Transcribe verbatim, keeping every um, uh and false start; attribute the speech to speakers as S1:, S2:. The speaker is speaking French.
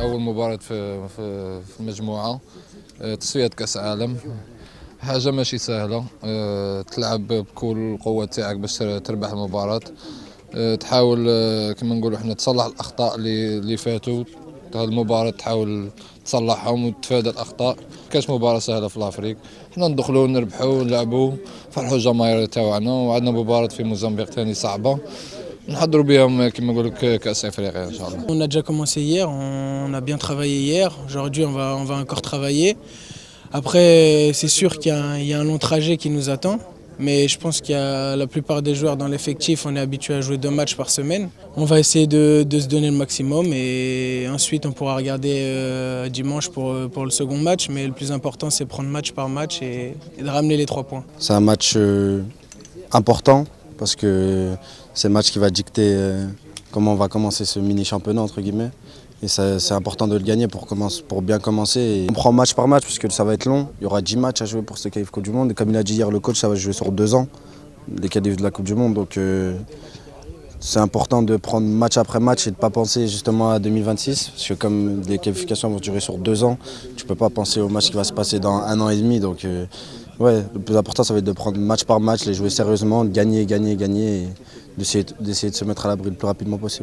S1: أول مباراة في في في المجموعة، تصفية كأس عالم، حاجة ماشي سهلة. تلعب بكل القوة تاعك باش تربح المباراة، تحاول كما نقولوا حنا تصلح الأخطاء اللي اللي فاتوا. هذه المباراة تحاول تصلحهم وتتفادى الأخطاء. كاش مباراة سهلة في الأفريق، حنا ندخلوا نربحوا نلعبوا فرحوا الجماهير تاعنا، وعندنا مباراة في موزمبيق ثاني صعبة نحضروا بهم كما نقول لك كأس أفريقيا إن شاء الله.
S2: On a déjà commencé hier, on a bien travaillé hier. Aujourd'hui, on va, on va encore travailler. Après, c'est sûr qu'il y a, un, il y a un long trajet qui nous attend. Mais je pense qu'il y a la plupart des joueurs dans l'effectif, on est habitué à jouer deux matchs par semaine. On va essayer de, de se donner le maximum et ensuite on pourra regarder euh, dimanche pour, pour le second match. Mais le plus important, c'est prendre match par match et, et de ramener les trois points.
S3: C'est un match euh, important parce que c'est le match qui va dicter euh, comment on va commencer ce mini-championnat entre guillemets. Et c'est important de le gagner pour, commencer, pour bien commencer. Et on prend match par match puisque ça va être long. Il y aura dix matchs à jouer pour ce qualif Coupe du Monde. Et comme il a dit hier le coach, ça va jouer sur deux ans, les qualifs de la Coupe du Monde. Donc euh, c'est important de prendre match après match et de ne pas penser justement à deux mille vingt-six. Parce que comme les qualifications vont durer sur deux ans, tu ne peux pas penser au match qui va se passer dans un an et demi. Donc euh, ouais, le plus important, ça va être de prendre match par match, les jouer sérieusement, de gagner, gagner, gagner et d'essayer d'essayer de se mettre à l'abri le plus rapidement possible.